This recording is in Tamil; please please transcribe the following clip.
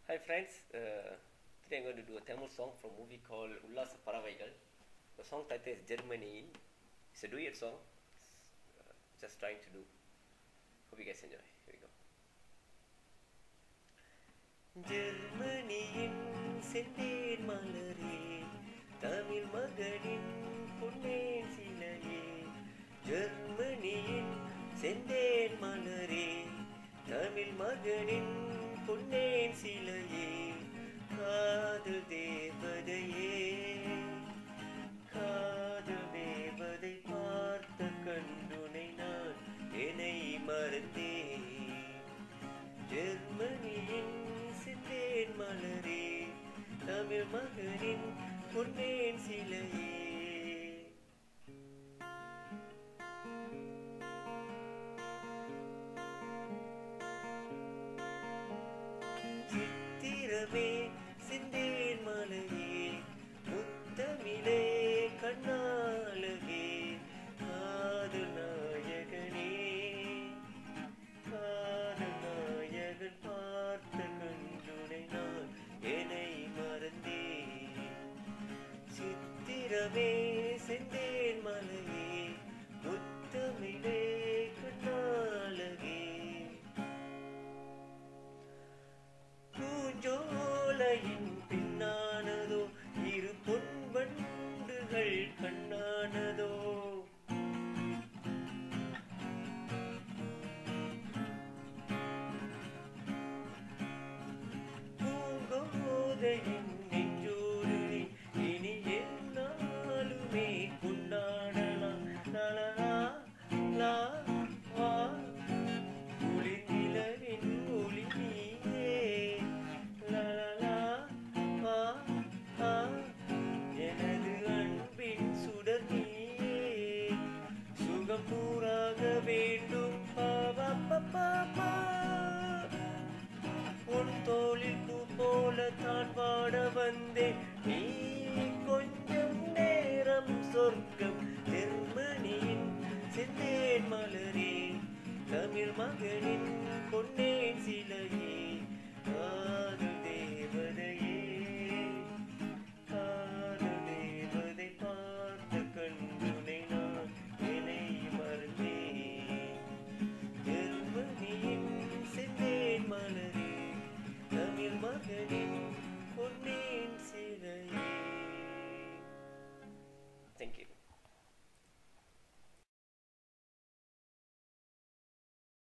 Hi friends, today I'm going to do a Tamil song from a movie called Ullasa Paravaigal. The song title is Germany. It's a duet song. Just trying to do. Hope you guys enjoy. Here we go. ஜெர்மனியின் செந்தேன் மலரே, தமிழ் மகனின் பொன்னேன் சிலையே. ஜெர்மனியின் செந்தேன் மலரே, தமிழ் மகனின் பொன்னேன் சிலையே. காதல் தேவதையே, காதல் தேவதை பார்த்த கண்டுனை நான் என்னை மறந்தேன். ஜெர்மனியின் செந்தேன் மலரே, தமிழ் மகனின் பொன்னேன் சிலையே. சித்திரமே செந்தேன் மலையே, முத்தமிழே கண்ணாலகே. காதல் நாயகனே, காதல் நாயகன் பார்த்த கண்டுனை நான் என்னை மறந்தேன். சித்திரமே செந்தேன் மலையே, முத்தமிழே கண்ணாலகே. பூஞ்சோலையின் பின்னானதோ இரு பொன்வண்டுகள் கண்ணானதோ. பூங்கோதையின் நெஞ்சோடு இனி என்னாலுமே கொண்டாடலாம். லலலா லா வா, குளிர் நிலவின் ஒளி நீயே. லலலா வா ஆ, எனது அன்பின் சுடர் நீயே. சுகம் பூராக வேண்டும் பாவா. உன் தோளில் பூ போல தான் வாட வந்தேன். நீ